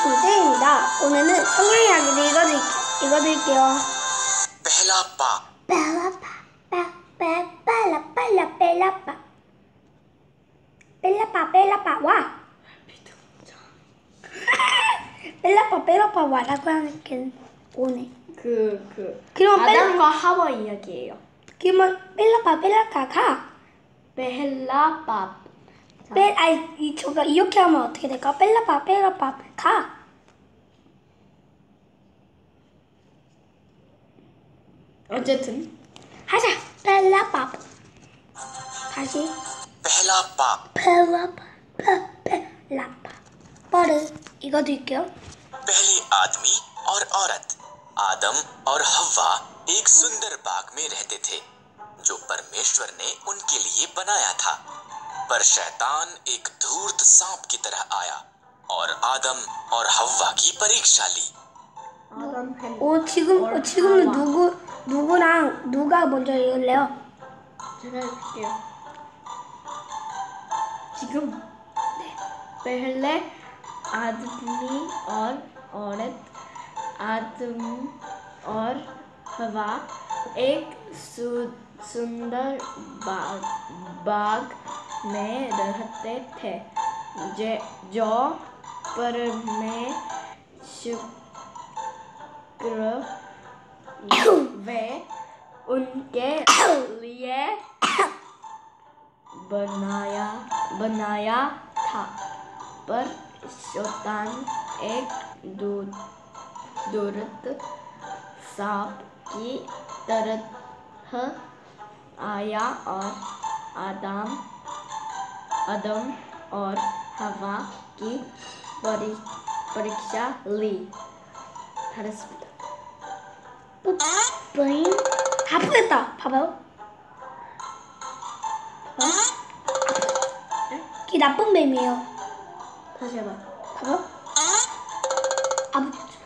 김땡입니다. 오늘은 성경 이야기를 읽어드릴게요. पहला पाप 와. 와라고 하는 게 오네. 그럼 아담과 하와 이야기예요. 그러면 가. 벨라밥. 저가 이렇게 하면 어떻게 될까? 벨라밥 가. 어쨌든 하자. 벨라밥. 다시. पहला पाप 벨라밥. 버릇 읽어드릴게요. पहले आदमी और औरत आदम और हव्वा एक सुंदर बाग में रहते थे जो परमेश्वर ने उनके लिए बनाया था। पर शैतान एक धूर्त सांप की तरह आया और आदम और हव्वा की परीक्षा ली। 지금은 누가 먼저 읽을래요? 제가 해볼게요. 지금 पहले आदमी और औरत आदम और हवा एक सुंदर बाग में रहते थे जो परमेश्वर वे उनके लिए बनाया था। पर शैतान एक धूर्त सांप की तरह आया और आदम और हवा की परीक्षा ली। 잘했습니다. 아프겠다. 봐봐요. 이 나쁜 뱀이에요. 다시 해봐. 봐봐요. 아프겠죠.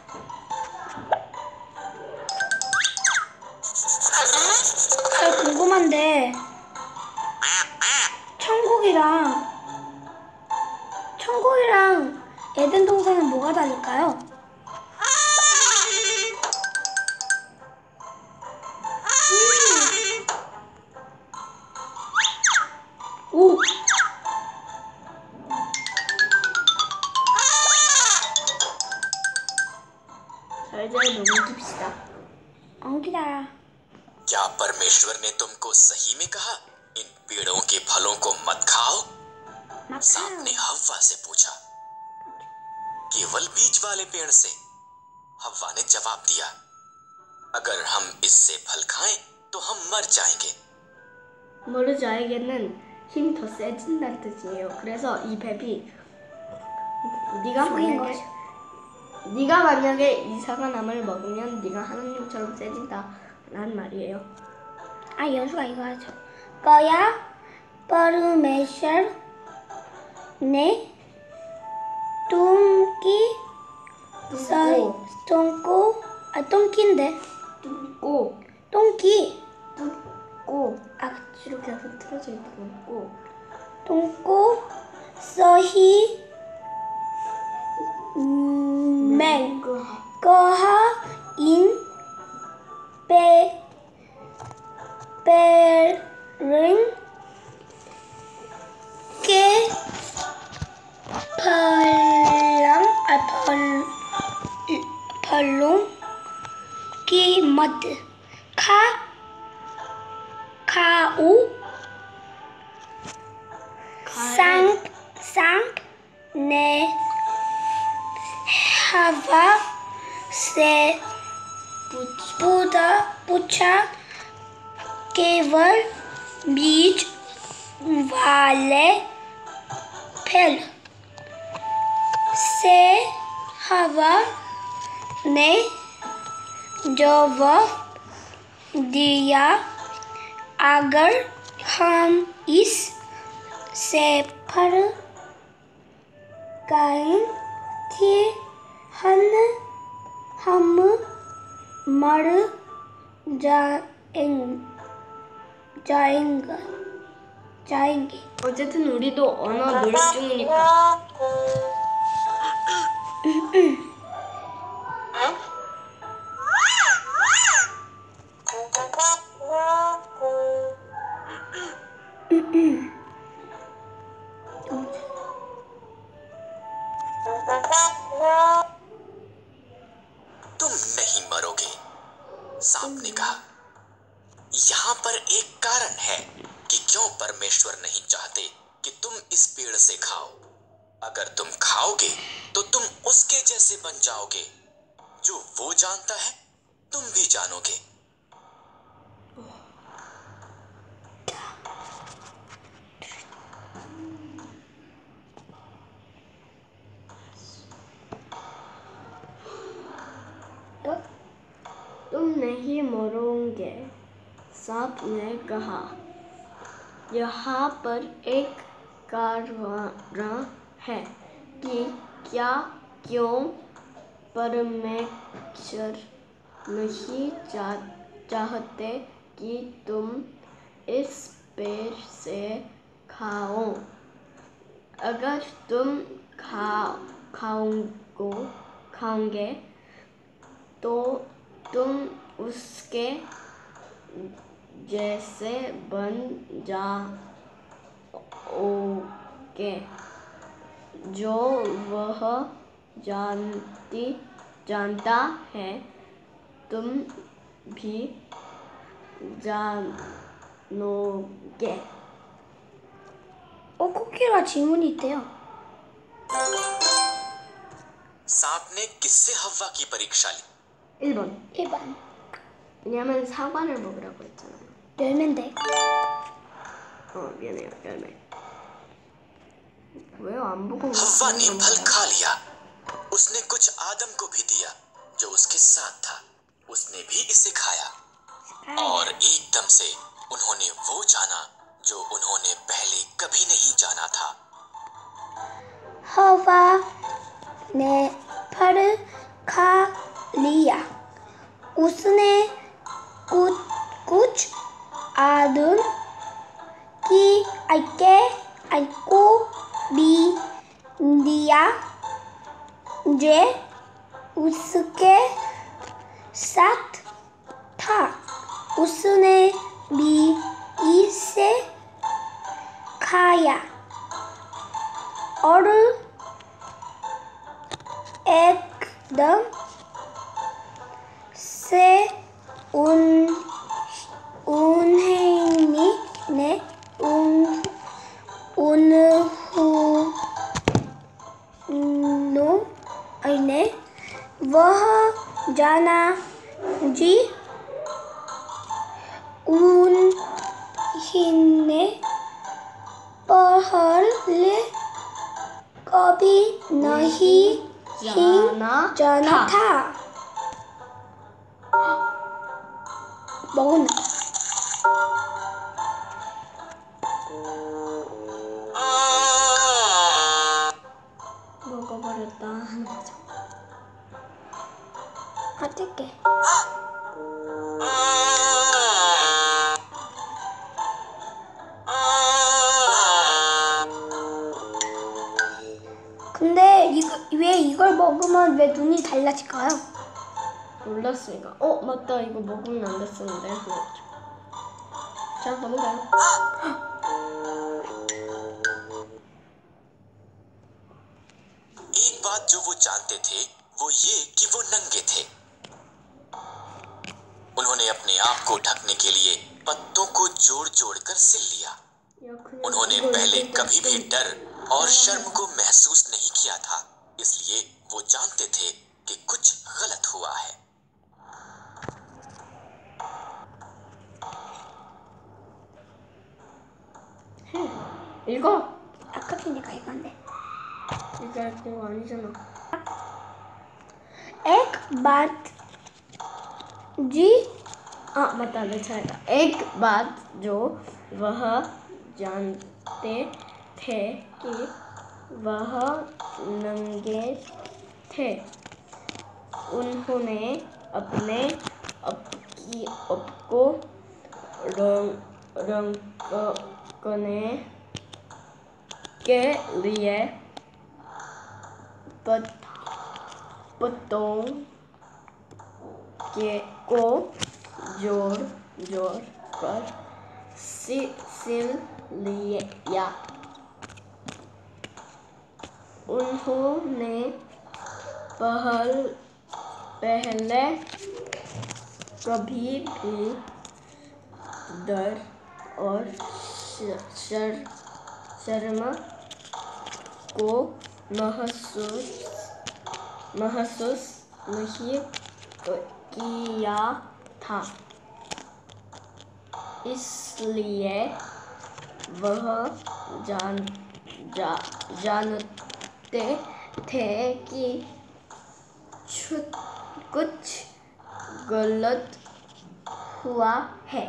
잘 궁금한데 천국이랑 에덴 동산은 뭐가 다를까요? 오! 잘 넘깁시다. 기다려. क्या परमेश्वर ने तुमको सही में कहा इन पेड़ों के फलों को मत खाओ? सांप ने हव्वा से पूछा। केवल बीज वाले पेड़ से? हव्वा ने जवाब दिया, अगर हम इससे फल खाएं तो हम मर जाएंगे। 모르자에게는 힘이 더 세진다는 뜻이에요. 그래서 이 뱀이 네가 만약에 이상한 나무를 먹으면 네가 하나님처럼 세진다라는 말이에요. 연수가 이거 하죠. 거야 परमेश्वर ने 똥꼬 이렇게 해서 틀어져 있는 똥꼬 सही में कहा इन पेड़ों के फलों की मत खाओ। सांप ने हवा से पूछा, केवल बीज वाले फल से हवा ने जवाब दिया, अगर हम इस से फल खाएं तो हम मर जाएंगे. 어쨌든 우리도 언어 노력 중이니까 तुम नहीं मरोगे, सांप ने कहा। यहाँ पर एक कारण है कि क्यों परमेश्वर नहीं चाहते कि तुम इस पेड़ से खाओ। अगर तुम खाओगे तो तुम उसके जैसे बन जाओगे। जो वो जानता है तुम भी जानोगे। तुम नहीं मरोगे, सांप ने कहा। यहाँ पर एक कारण है कि क्यों परमेश्वर नहीं चाहते कि तुम इस पेड़ से खाओ। अगर तुम खाओगे तो तुम उसके जैसे बन जाओगे, जो वह जानता है तुम भी जानोगे। 코끼리가 질문이 있대요. सांप ने किससे हव्वा की परीक्षा ली? 1번. 1번. 왜냐면 사과를 먹으라고 했잖아요. 열매인데. 미안해요. 열매. 왜요? 안 보고 हव्वा ने फल खा लिया। उसने कुछ आदम को भी दिया जो उसके साथ था। उसने भी इसे खाया और एकदम से उन्होंने वो जाना जो उन्होंने पहले कभी नहीं जाना था। हवा ने फल खा लिया। उसने कुछ आदम को भी दिया जो उसके साथ था। उसने भी इसे खाया और एकदम से उन्होंने वह जाना जी उन्हें पहले कभी नहीं जाना था। 먹었나? 먹어버렸다. 어떡해. 근데 왜 이걸 먹으면 왜 눈이 달라질까요? 몰랐으니까. 맞다. 이거 먹으면 안 됐었는데. 자, 넘어가요. एक बात जो वो जानते थे वो ये कि वो नंगे थे। उन्होंने अपने आप को ढकने के लिए पत्तों को जोड़ कर सिल लिया। उन्होंने पहले कभी भी डर और शर्म को महसूस नहीं किया था, इसलिए वो जानते थे कि कुछ गलत हुआ है। 이거? 아까 걔네가 이건데. 이거 아니잖아. एक बात जी 맞다. 내 차례다. एक बात जो वह जानते थे कि वह नंगे थे। उन्होंने अपने आप को रंगने के लिए पत्तों को जोड़ जोड़ कर सिल लिया। उन्होंने पहले कभी भी डर और शर्म को महसूस नहीं किया था, इसलिए वह जानते थे कि कुछ गलत हुआ है।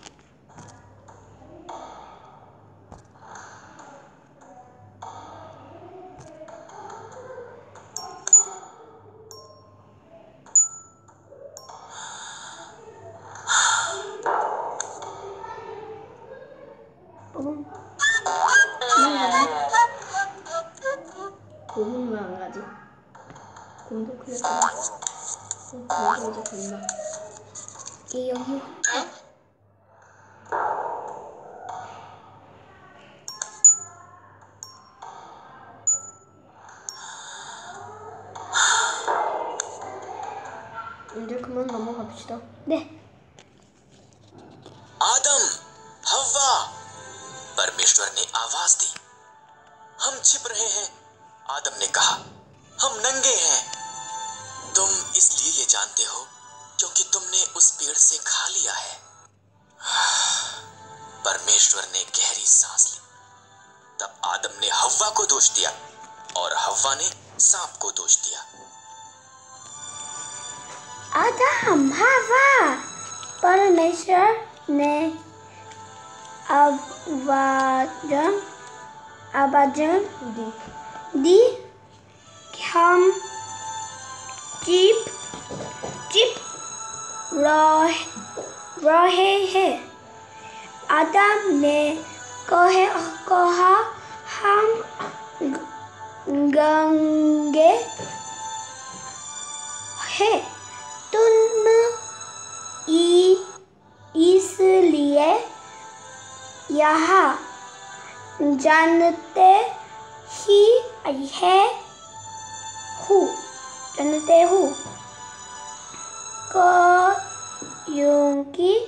고문 왜 안 가지? 공도 클릭해. 공도 이제 된다. 이 여기 이제 그만 넘어갑시다. 네. आदम, हव्वा, परमेश्वर ने आवाज दी। हम छिप रहे हैं। आदम ने कहा, हम नंगे हैं। तुम इसलिए ये जानते हो क्योंकि तुमने उस पेड़ से खा लिया है। परमेश्वर ने गहरी सांस ली। तब आदम ने हव्वा को दोष दिया और हव्वा ने सांप को दोष दिया। आदम, हव्वा, परमेश्वर ने आवाज़ दी कि हम चिप रहे हैं। आदम ने कहा, हम गंगे हैं। तुम इसलिए यहाँ जानते हो क्योंकि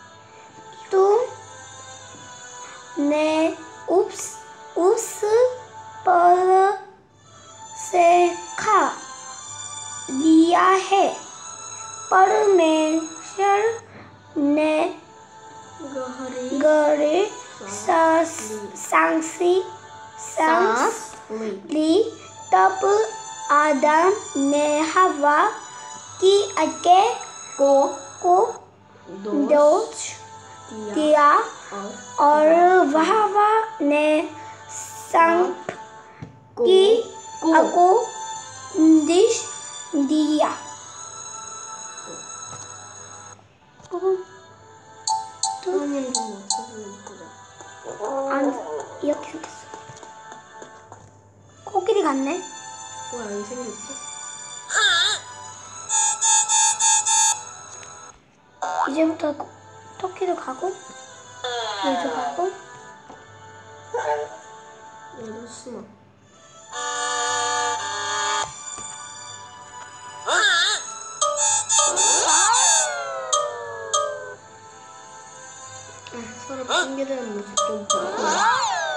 तुमने उस पर से खा लिया है। परमेश्वर ने गहरी सांस ली। तब आदम ने हव्वा की आगे को दोष दिया और हव्वा ने सांप की को दोष दिया। 이렇게 생겼어. 코끼리 같네. 왜 안 생겼지? 이제부터 토끼도 가고 얘도 가고. 얘도 숨어. 서로 핑계대는 모습 좀 보고.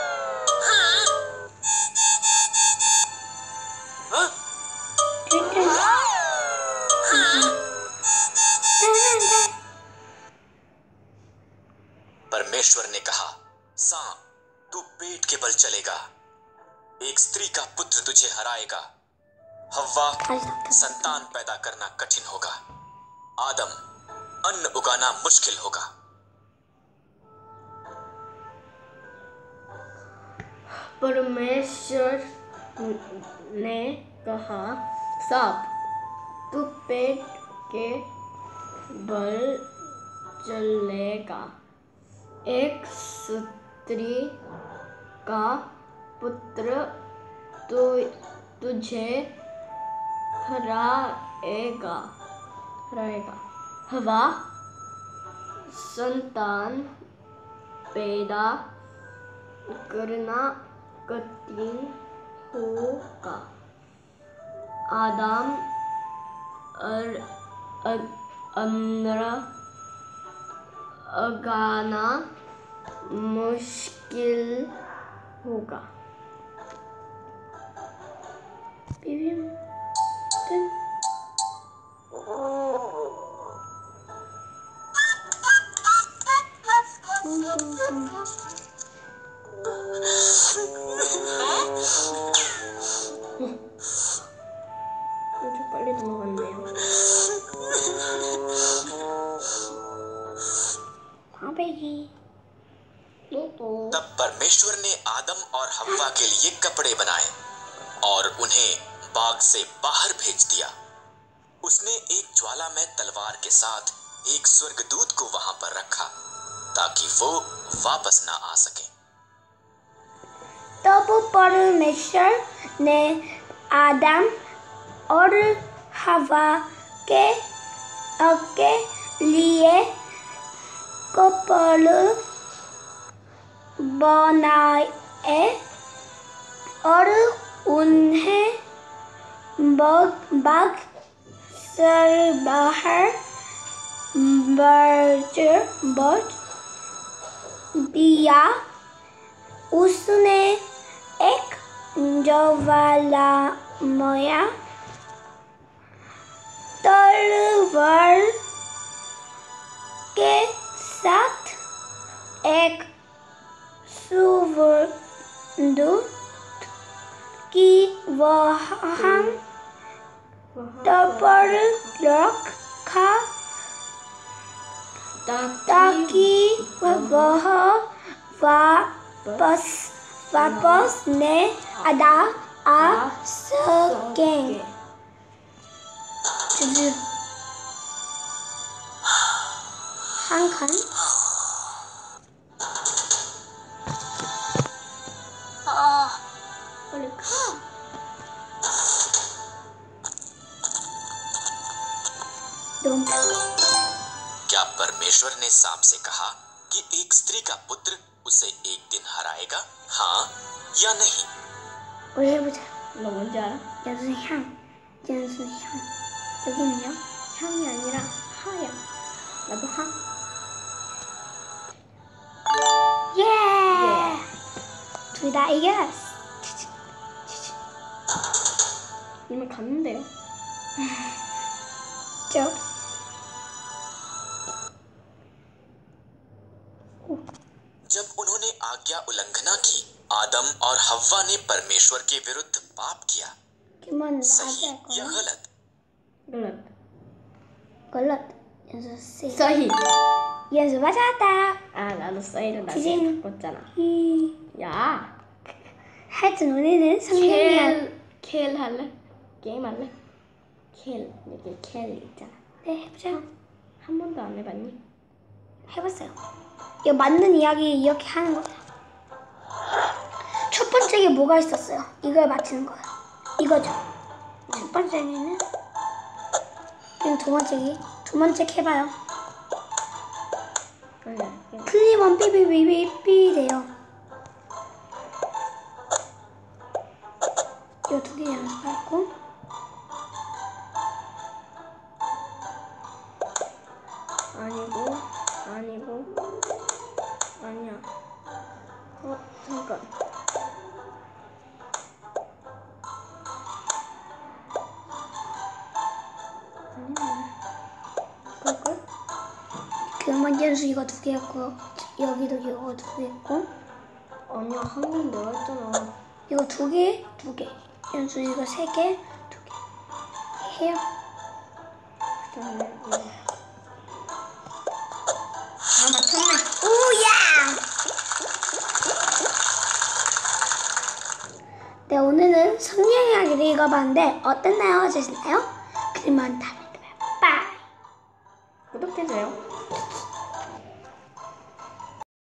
परमेश्वर ने कहा, सांप, तू पेट के बल चलेगा। एक स्त्री का पुत्र तुझे हराएगा। हव्वा, संतान पैदा करना कठिन होगा। आदम, अन्न उगाना मुश्किल होगा। परमेश्वर ने कहा, सांप, तू पेट के बल चलेगा। एक स्त्री का पुत्र तुझे Hraega. Hva संतान पैदा करना कठिन होगा. आदम और अनरा अगाना मुश्किल होगा. 좀 빨리 넘어갔네요. तब परमेश्वर ने आदम और हव्वा के लिए कपड़े बनाए और उन्हें बाग से बाहर भेज दिया. उसने एक ज्वालामय तलवार के साथ एक स्वर्गदूत को वहां पर रखा ताकि वो वापस ना आ सके. तब परमेश्वर ने आदम और हवा के लिए कपड़े बनाए और उन्हें बाग से बाहर भेज दिया. उसने एक ज्वालामय तलवार के साथ एक स्वर्गदूत की वहां पर रखा ताकि वह वापस ने आ सकें. 한 칸. 빨리 가. क्या परमेश्वर ने सांप से कहा कि एक स्त्री का पुत्र उसे एक दिन हराएगा? हाँ या नहीं? 우리 해보자. 너 뭔지 알아? 여기는 향. 여기는 향. 여기는요? 향이 아니라 하야. 나도 하. 예. 둘 다 이겼어. 이미 갔는데요. 쭉. जब उन्होंने आज्ञा उल्लंघना की, आदम और हव्वा ने परमेश्वर के विरुद्ध पाप किया. सही या गलत? गलत. गलत. 연수 C. सही. 연수 맞았다. 아, 나도 서희를 나중에 지진. 바꿨잖아. 히. 야. 하여튼 우리는 성경이야. 켈 할래? 게임 할래? 켈. 여기 켈 있잖아. 네, 해보자. 한 번도 안 해봤니? 해봤어요. 이거 맞는 이야기 이렇게 하는 거예요. 첫 번째에 뭐가 있었어요? 이걸 맞히는 거예요. 이거죠. 첫 번째는 그리고 두 번째 해봐요. 클리번 삐삐삐삐삐 돼요. 이거 두 개 연습하고 아니야. 잠깐. 그걸? 그러면 연수 이거 두 개 했고 여기도 이거 두 개 했고 아니야, 한 번 내가 했잖아. 이거 두 개. 연수 이거 세 개, 두 개 해요. 그다음에 이거. 아, 맞췄네. 오야! 네, 오늘은 성경 이야기를 읽어봤는데 어땠나요? 어떠셨나요? 그러면 다음에 또 봐요. 빠이! 구독해줘요.